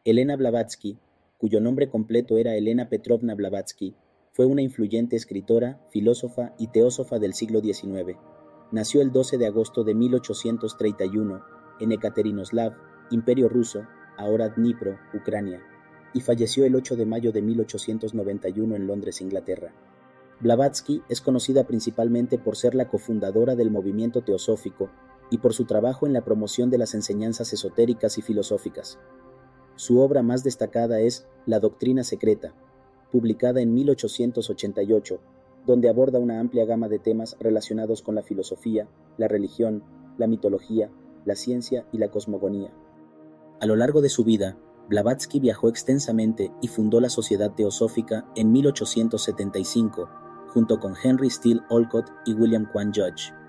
Elena Blavatsky, cuyo nombre completo era Elena Petrovna Blavatsky, fue una influyente escritora, filósofa y teósofa del siglo XIX. Nació el 12 de agosto de 1831 en Ekaterinoslav, Imperio Ruso, ahora Dnipro, Ucrania, y falleció el 8 de mayo de 1891 en Londres, Inglaterra. Blavatsky es conocida principalmente por ser la cofundadora del movimiento teosófico y por su trabajo en la promoción de las enseñanzas esotéricas y filosóficas. Su obra más destacada es La Doctrina Secreta, publicada en 1888, donde aborda una amplia gama de temas relacionados con la filosofía, la religión, la mitología, la ciencia y la cosmogonía. A lo largo de su vida, Blavatsky viajó extensamente y fundó la Sociedad Teosófica en 1875, junto con Henry Steele Olcott y William Quan Judge.